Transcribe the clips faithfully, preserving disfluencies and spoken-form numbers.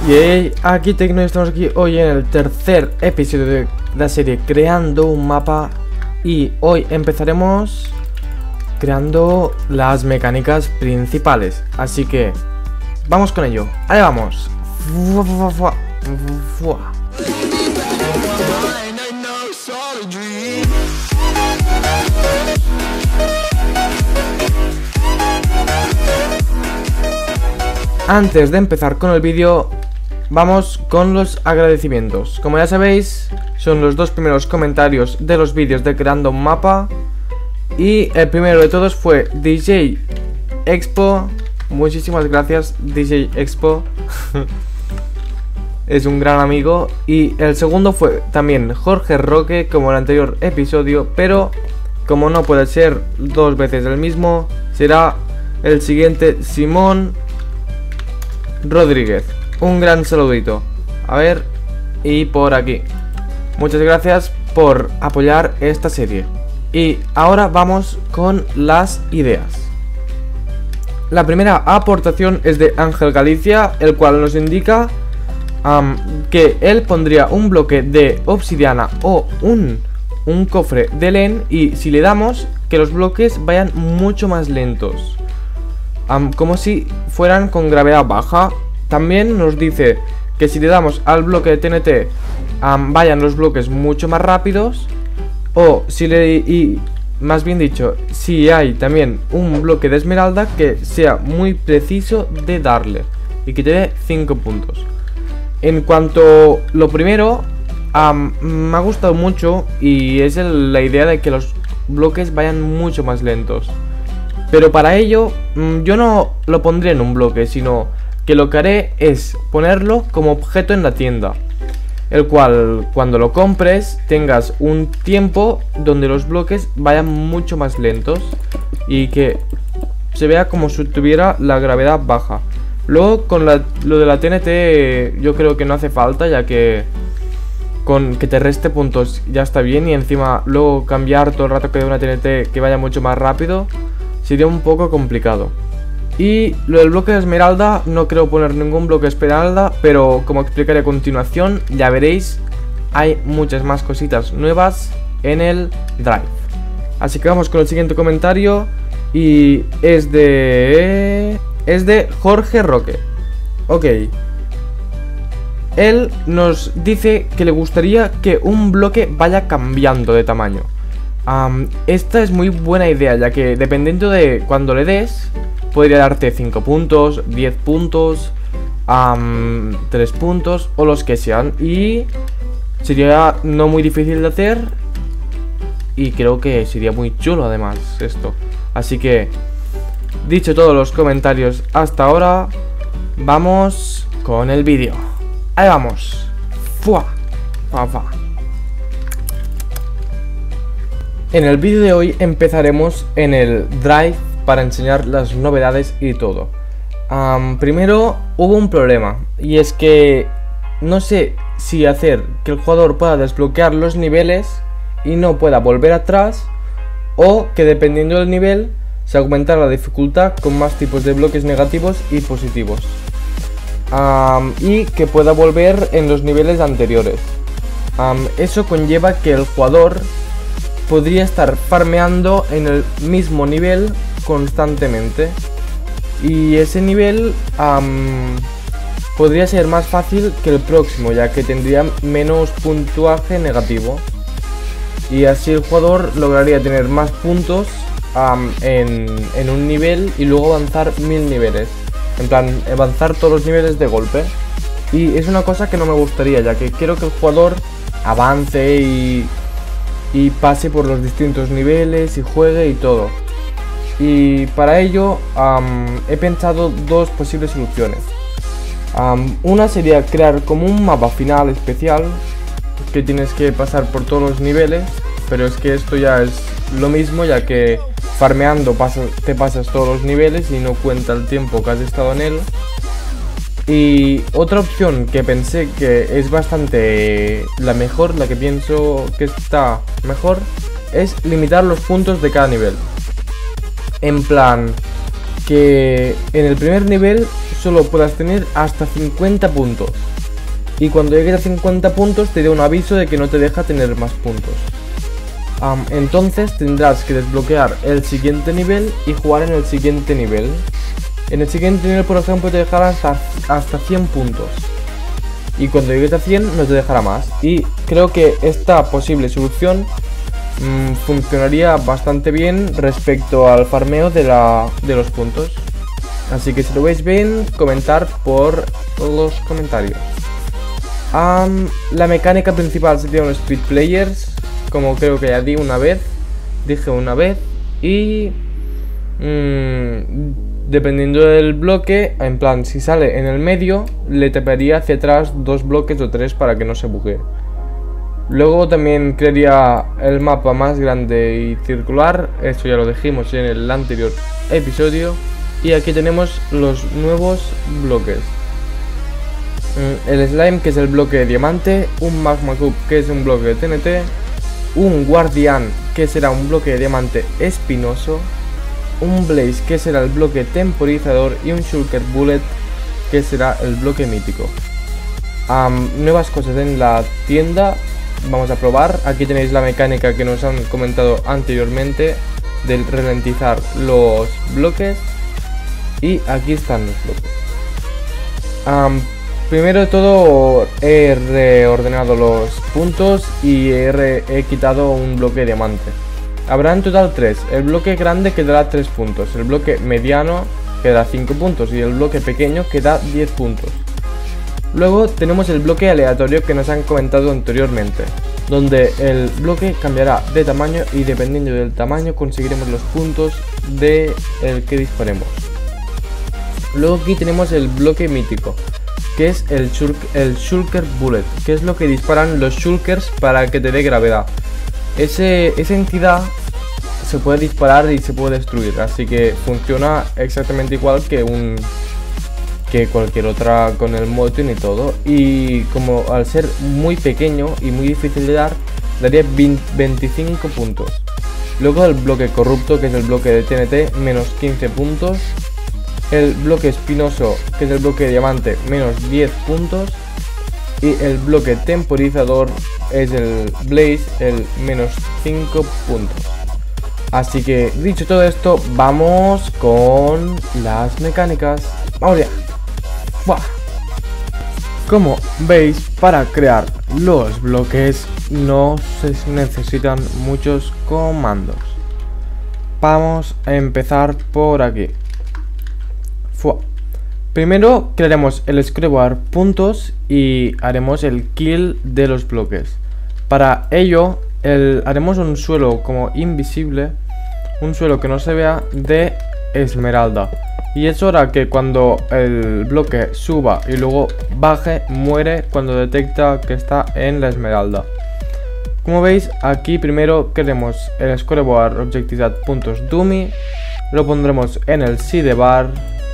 Y hey, aquí Tecno, estamos aquí hoy en el tercer episodio de la serie Creando un Mapa. Y hoy empezaremos creando las mecánicas principales. Así que vamos con ello, ahí vamos. Antes de empezar con el vídeo, vamos con los agradecimientos. Como ya sabéis, son los dos primeros comentarios de los vídeos de Creando un Mapa. Y el primero de todos fue D J Expo. Muchísimas gracias, D J Expo. Es un gran amigo. Y el segundo fue también Jorge Roque, como el anterior episodio. Pero como no puede ser dos veces el mismo, será el siguiente, Simón Rodríguez. Un gran saludito. A ver, y por aquí. Muchas gracias por apoyar esta serie. Y ahora vamos con las ideas. La primera aportación es de Ángel Galicia, el cual nos indica um, que él pondría un bloque de obsidiana o un, un cofre de len, y si le damos, que los bloques vayan mucho más lentos. Um, como si fueran con gravedad baja. También nos dice que si le damos al bloque de T N T, um, vayan los bloques mucho más rápidos. O si le... y más bien dicho, si hay también un bloque de esmeralda, que sea muy preciso de darle y que te dé cinco puntos. En cuanto a lo primero, um, me ha gustado mucho, y es el, la idea de que los bloques vayan mucho más lentos. Pero para ello, um, yo no lo pondré en un bloque, sino que lo que haré es ponerlo como objeto en la tienda, el cual cuando lo compres tengas un tiempo donde los bloques vayan mucho más lentos y que se vea como si tuviera la gravedad baja. Luego con la, lo de la T N T yo creo que no hace falta, ya que con que te reste puntos ya está bien, y encima luego cambiar todo el rato que de una T N T que vaya mucho más rápido sería un poco complicado. Y lo del bloque de esmeralda, no creo poner ningún bloque de esmeralda, pero como explicaré a continuación, ya veréis, hay muchas más cositas nuevas en el Drive. Así que vamos con el siguiente comentario, y es de... es de Jorge Roque. Ok. Él nos dice que le gustaría que un bloque vaya cambiando de tamaño. Um, esta es muy buena idea, ya que dependiendo de cuando le des, podría darte cinco puntos, diez puntos, um, tres puntos o los que sean. Y sería no muy difícil de hacer, y creo que sería muy chulo además esto. Así que, dicho todos los comentarios hasta ahora, vamos con el vídeo. Ahí vamos. Fua, fa, fa. En el vídeo de hoy empezaremos en el Drive para enseñar las novedades y todo. Um, primero hubo un problema, y es que no sé si hacer que el jugador pueda desbloquear los niveles y no pueda volver atrás, o que dependiendo del nivel se aumentara la dificultad con más tipos de bloques negativos y positivos, um, y que pueda volver en los niveles anteriores. Um, eso conlleva que el jugador podría estar farmeando en el mismo nivel constantemente, y ese nivel um, podría ser más fácil que el próximo, ya que tendría menos puntuaje negativo, y así el jugador lograría tener más puntos um, en, en un nivel y luego avanzar mil niveles, en plan avanzar todos los niveles de golpe. Y es una cosa que no me gustaría, ya que quiero que el jugador avance y y pase por los distintos niveles y juegue y todo. Y para ello um, he pensado dos posibles soluciones. Um, una sería crear como un mapa final especial, que tienes que pasar por todos los niveles, pero es que esto ya es lo mismo, ya que farmeando pasa, te pasas todos los niveles y no cuenta el tiempo que has estado en él. Y otra opción que pensé que es bastante la mejor, la que pienso que está mejor, es limitar los puntos de cada nivel. En plan, que en el primer nivel solo podrás tener hasta cincuenta puntos. Y cuando llegues a cincuenta puntos te da un aviso de que no te deja tener más puntos. Um, entonces tendrás que desbloquear el siguiente nivel y jugar en el siguiente nivel. En el siguiente nivel, por ejemplo, te dejará hasta, hasta cien puntos. Y cuando llegues a cien no te dejará más. Y creo que esta posible solución mmm, funcionaría bastante bien respecto al farmeo de, la, de los puntos. Así que si lo veis bien, comentar por los comentarios. Um, la mecánica principal sería un Speed Players, como creo que ya di una vez, dije una vez, y mmm, dependiendo del bloque, en plan, si sale en el medio, le taparía hacia atrás dos bloques o tres para que no se bugue. Luego también crearía el mapa más grande y circular, eso ya lo dijimos en el anterior episodio, y aquí tenemos los nuevos bloques. El slime, que es el bloque de diamante, un magma cube, que es un bloque de T N T, un guardián, que será un bloque de diamante espinoso, un blaze, que será el bloque temporizador, y un shulker bullet, que será el bloque mítico. Um, nuevas cosas en la tienda, vamos a probar. Aquí tenéis la mecánica que nos han comentado anteriormente del ralentizar los bloques, y aquí están los bloques. Um, Primero de todo he reordenado los puntos y he, re he quitado un bloque de diamante. Habrá en total tres. El bloque grande que dará tres puntos, el bloque mediano que da cinco puntos y el bloque pequeño que da diez puntos. Luego tenemos el bloque aleatorio que nos han comentado anteriormente, donde el bloque cambiará de tamaño y dependiendo del tamaño conseguiremos los puntos de el que disparemos. Luego aquí tenemos el bloque mítico, que es el, shulk, el shulker bullet, que es lo que disparan los shulkers para que te dé gravedad. Ese, esa entidad se puede disparar y se puede destruir, así que funciona exactamente igual que un que cualquier otra con el motion y todo. Y como al ser muy pequeño y muy difícil de dar, daría veinticinco puntos. Luego el bloque corrupto, que es el bloque de T N T, menos quince puntos. El bloque espinoso, que es el bloque de diamante, menos diez puntos. Y el bloque temporizador es el blaze, el menos cinco puntos. Así que dicho todo esto, vamos con las mecánicas. Vamos ya. ¡Buah! Como veis, para crear los bloques no se necesitan muchos comandos. Vamos a empezar por aquí. Fua. Primero crearemos el screwbar puntos y haremos el kill de los bloques. Para ello el, haremos un suelo como invisible, un suelo que no se vea, de esmeralda. Y eso hará que cuando el bloque suba y luego baje, muere cuando detecta que está en la esmeralda. Como veis, aquí primero queremos el scoreboard objective puntos dummy, lo pondremos en el sidebar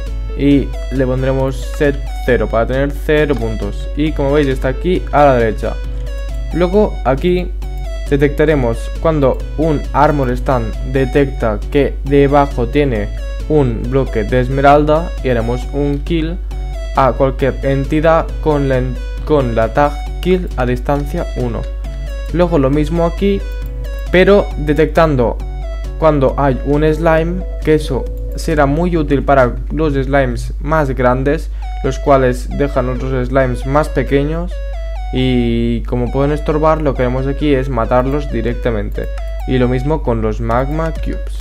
y le pondremos set cero para tener cero puntos. Y como veis está aquí a la derecha. Luego aquí detectaremos cuando un armor stand detecta que debajo tiene un bloque de esmeralda y haremos un kill a cualquier entidad con la, con la tag kill a distancia uno. Luego lo mismo aquí, pero detectando cuando hay un slime, que eso será muy útil para los slimes más grandes, los cuales dejan otros slimes más pequeños, y como pueden estorbar, lo que haremos aquí es matarlos directamente. Y lo mismo con los magma cubes.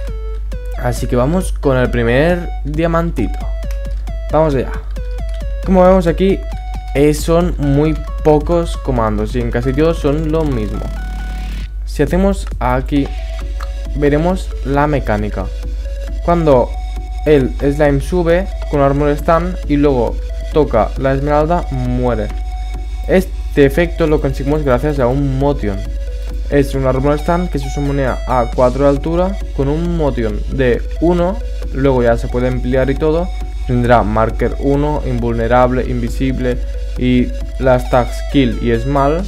Así que vamos con el primer diamantito. Vamos allá. Como vemos aquí, eh, son muy pocos comandos y en casi todos son lo mismo. Si hacemos aquí, veremos la mecánica. Cuando el slime sube con armor stand y luego toca la esmeralda, muere. Este efecto lo conseguimos gracias a un motion. Es un armor stand que se sumonea a cuatro de altura con un motion de uno, luego ya se puede emplear y todo. Tendrá marker uno, invulnerable, invisible y las tags kill y small,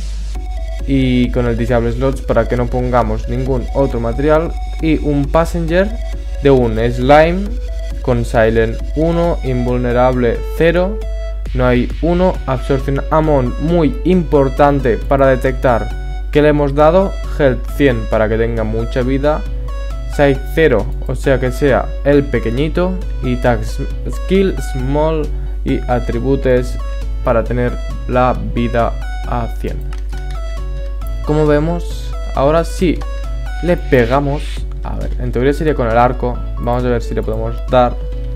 y con el disable slots para que no pongamos ningún otro material, y un passenger de un slime con Silent uno, invulnerable cero, no hay uno, absorción amon muy importante para detectar que le hemos dado, health cien para que tenga mucha vida, size cero, o sea que sea el pequeñito, y tag skill small y atributos para tener la vida a cien. Como vemos, ahora sí le pegamos, a ver, en teoría sería con el arco, vamos a ver si le podemos dar.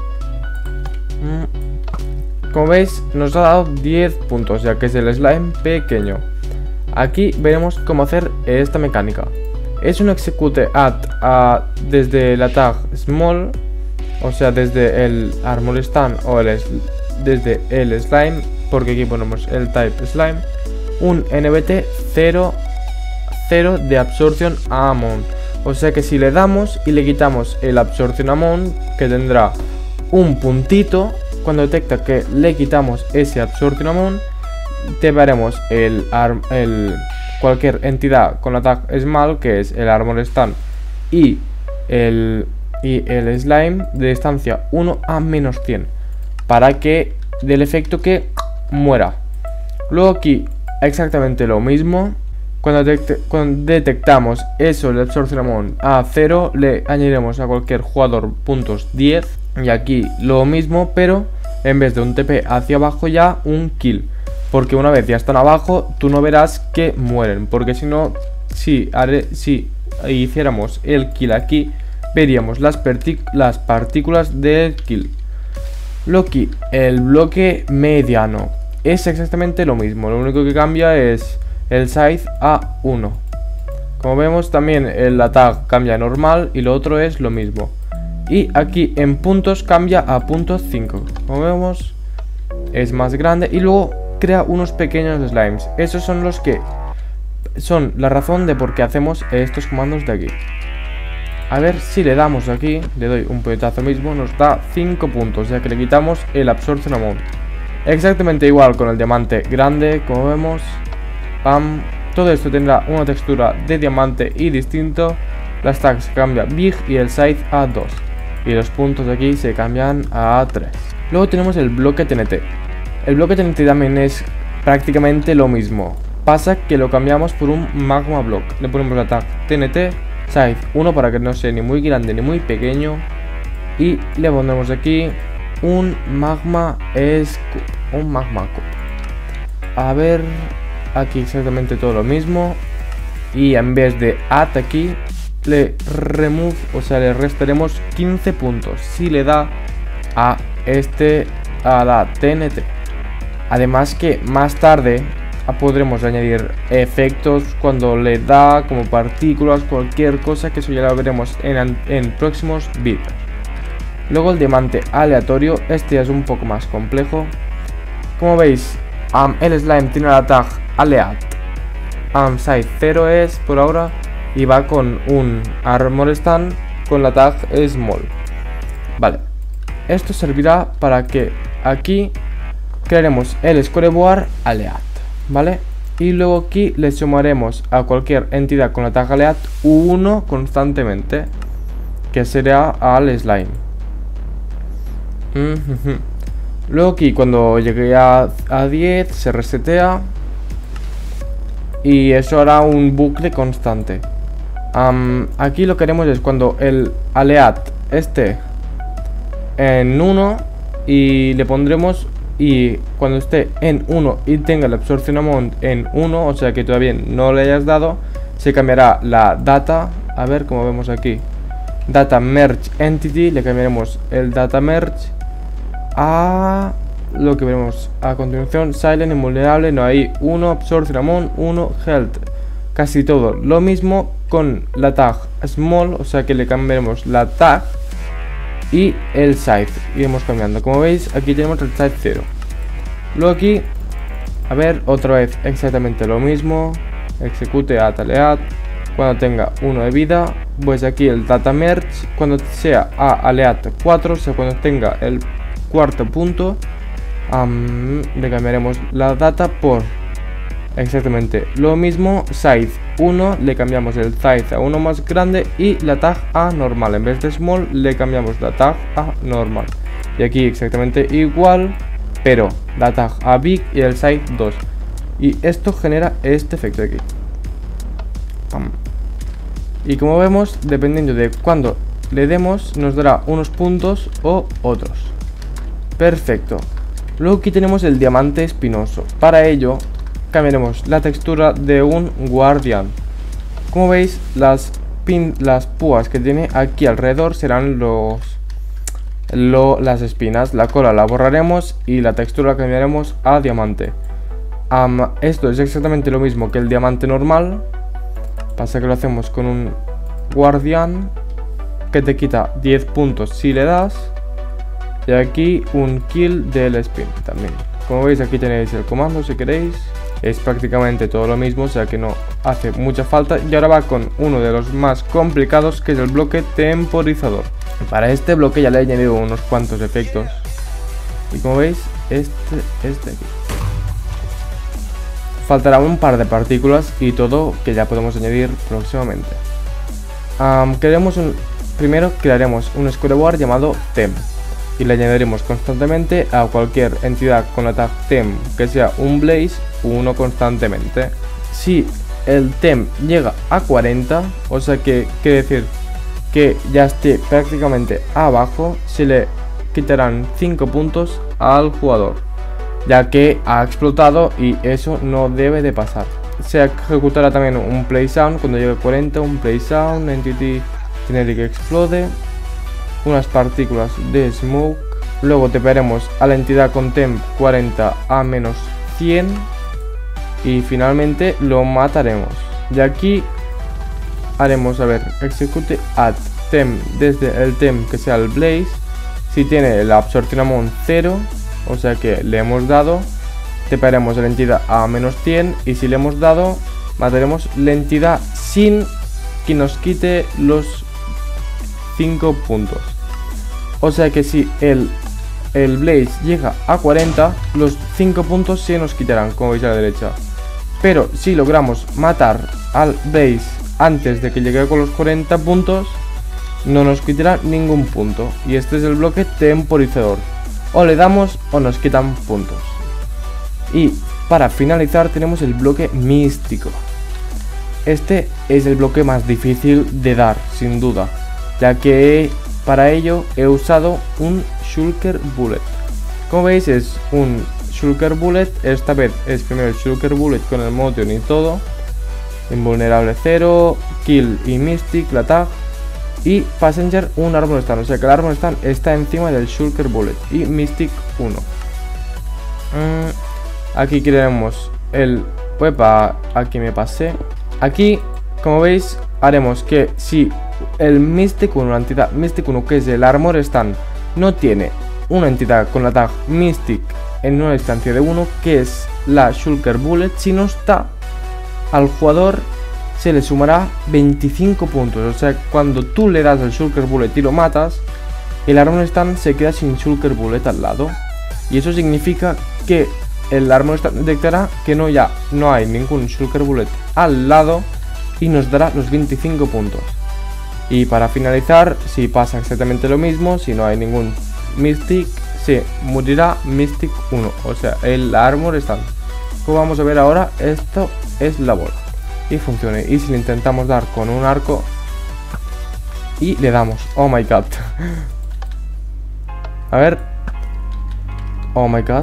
Como veis, nos ha dado diez puntos, ya que es el slime pequeño. Aquí veremos cómo hacer esta mecánica. Es un execute add a, desde la tag small, o sea, desde el armor stand o el, desde el slime, porque aquí ponemos el type slime, un nbt cero, cero de absorción amount. O sea que si le damos y le quitamos el absorción amount, que tendrá un puntito, cuando detecta que le quitamos ese absorción amount, te veremos el, el cualquier entidad con la tag small, que es el armor stand y el, y el slime de distancia uno a menos cien, para que del efecto que muera. Luego aquí exactamente lo mismo. Cuando, detect cuando detectamos eso, el absorción amount a cero, le añadiremos a cualquier jugador puntos diez. Y aquí lo mismo, pero en vez de un T P hacia abajo ya un kill, porque una vez ya están abajo tú no verás que mueren, porque si no, si, si hiciéramos el kill aquí, veríamos las, las partículas del kill. Loki, el bloque mediano es exactamente lo mismo, lo único que cambia es el size a uno. Como vemos también el tag cambia a normal y lo otro es lo mismo. Y aquí en puntos cambia a punto cinco. Como vemos es más grande y luego crea unos pequeños slimes. Esos son los que son la razón de por qué hacemos estos comandos de aquí. A ver si le damos aquí, le doy un puñetazo mismo, nos da cinco puntos, ya que le quitamos el absorption amount. Exactamente igual con el diamante grande, como vemos. Pam. Todo esto tendrá una textura de diamante y distinto. Las tags cambia big y el size a dos. Y los puntos de aquí se cambian a tres. Luego tenemos el bloque T N T. El bloque T N T también es prácticamente lo mismo. Pasa que lo cambiamos por un magma block. Le ponemos la tag T N T size uno para que no sea ni muy grande ni muy pequeño. Y le pondremos aquí un magma scoop. Un magma scoop. A ver, aquí exactamente todo lo mismo. Y en vez de add aquí, le remove, o sea, le restaremos quince puntos si le da a este, a la T N T. Además que más tarde podremos añadir efectos cuando le da, como partículas, cualquier cosa, que eso ya lo veremos en, en próximos vídeos. Luego el diamante aleatorio, este es un poco más complejo. Como veis, um, el slime tiene la tag aleat, um, size cero es por ahora, y va con un armor stand con la tag small. Vale, esto servirá para que aquí crearemos el scoreboard aleat, ¿vale? Y luego aquí le sumaremos a cualquier entidad con la tag aleat uno constantemente, que será al slime. Mm-hmm. Luego aquí cuando llegue a, a diez se resetea y eso hará un bucle constante. Um, aquí lo que haremos es cuando el aleat esté en uno y le pondremos, y cuando esté en uno y tenga la absorption amount en uno, o sea que todavía no le hayas dado, se cambiará la data. A ver, como vemos aquí, data merge entity, le cambiaremos el data merge a lo que veremos a continuación: silent, invulnerable, no hay uno, absorption amount uno, health. Casi todo lo mismo con la tag small, o sea que le cambiaremos la tag y el size, iremos cambiando. Como veis, aquí tenemos el size cero. Luego aquí, a ver, otra vez exactamente lo mismo: execute add aleat cuando tenga uno de vida. Pues aquí el data merge cuando sea a aleat cuatro, o sea cuando tenga el cuarto punto. Um, le cambiaremos la data por Exactamente lo mismo. Size uno, le cambiamos el size a uno más grande y la tag a normal. En vez de small le cambiamos la tag a normal. Y aquí exactamente igual, pero la tag a big y el size dos. Y esto genera este efecto de aquí. Pam. Y como vemos, dependiendo de cuándo le demos, nos dará unos puntos o otros. Perfecto. Luego aquí tenemos el diamante espinoso. Para ello cambiaremos la textura de un guardián. Como veis, las, pin, las púas que tiene aquí alrededor serán los, lo, las espinas. La cola la borraremos y la textura la cambiaremos a diamante. Um, esto es exactamente lo mismo que el diamante normal. Pasa que lo hacemos con un guardián que te quita diez puntos si le das. Y aquí un kill del spin también. Como veis, aquí tenéis el comando si queréis. Es prácticamente todo lo mismo, o sea que no hace mucha falta. Y ahora va con uno de los más complicados, que es el bloque temporizador. Para este bloque ya le he añadido unos cuantos efectos. Y como veis, este es de aquí. Faltará un par de partículas y todo que ya podemos añadir próximamente. Um, crearemos un, primero crearemos un scoreboard llamado Tem. Y le añadiremos constantemente a cualquier entidad con la tag Tem que sea un blaze uno constantemente. Si el Tem llega a cuarenta, o sea que quiere decir que ya esté prácticamente abajo, se le quitarán cinco puntos al jugador, ya que ha explotado y eso no debe de pasar. Se ejecutará también un play sound cuando llegue a cuarenta, un play sound, entity generic explode, unas partículas de smoke. Luego tepearemos a la entidad con Tem cuarenta a menos cien y finalmente lo mataremos. Y aquí haremos, a ver, execute add Tem desde el Tem que sea el blaze. Si tiene la absorción amount cero, o sea que le hemos dado, tepearemos a la entidad a menos cien y si le hemos dado, mataremos la entidad sin que nos quite los cinco puntos. O sea que si el, el blaze llega a cuarenta, los cinco puntos se nos quitarán, como veis a la derecha. Pero si logramos matar al blaze antes de que llegue con los cuarenta puntos, no nos quitará ningún punto. Y este es el bloque temporizador. O le damos o nos quitan puntos. Y para finalizar tenemos el bloque místico. Este es el bloque más difícil de dar, sin duda, ya que para ello he usado un Shulker Bullet. Como veis, es un Shulker Bullet. Esta vez es primero el Shulker Bullet con el motion y todo. Invulnerable cero, Kill y Mystic, la tag. Y Passenger un Armor Stand. O sea que el Armor Stand está encima del Shulker Bullet. Y Mystic uno. Mm, aquí crearemos el... Uepa, aquí me pasé. Aquí, como veis, haremos que si el Mystic uno, la entidad Mystic uno, que es el Armor Stand, no tiene una entidad con la tag Mystic en una distancia de uno, que es la Shulker Bullet, si no está, al jugador se le sumará veinticinco puntos. O sea, cuando tú le das el Shulker Bullet y lo matas, el Armor Stand se queda sin Shulker Bullet al lado. Y eso significa que el Armor Stand detectará que no, ya no hay ningún Shulker Bullet al lado y nos dará los veinticinco puntos. Y para finalizar, si pasa exactamente lo mismo, si no hay ningún Mystic, se morirá Mystic uno, o sea, el Armor Stand. Como vamos a ver ahora, esto es la bola y funciona. Y si le intentamos dar con un arco y le damos, oh my god. A ver, oh my god,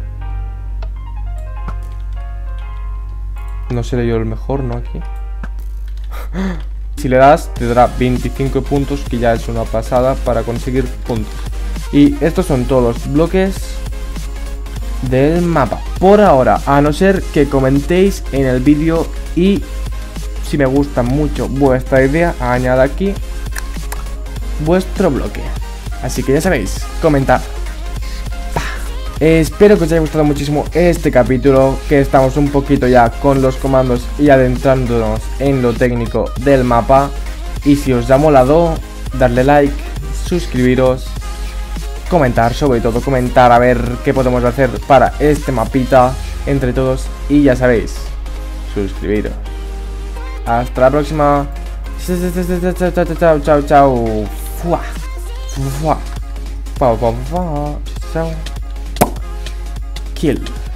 no seré yo el mejor, ¿no? Aquí si le das, te dará veinticinco puntos, que ya es una pasada para conseguir puntos. Y estos son todos los bloques del mapa por ahora, a no ser que comentéis en el vídeo y si me gusta mucho vuestra idea, añada aquí vuestro bloque. Así que ya sabéis, comentad. Espero que os haya gustado muchísimo este capítulo, que estamos un poquito ya con los comandos y adentrándonos en lo técnico del mapa. Y si os ha molado, darle like, suscribiros, comentar, sobre todo comentar a ver qué podemos hacer para este mapita. entre todos y ya sabéis, suscribiros. Hasta la próxima. Chao, chao, chao, chao. Fua. Fua. Fua, fua, fua. Chao. Kill.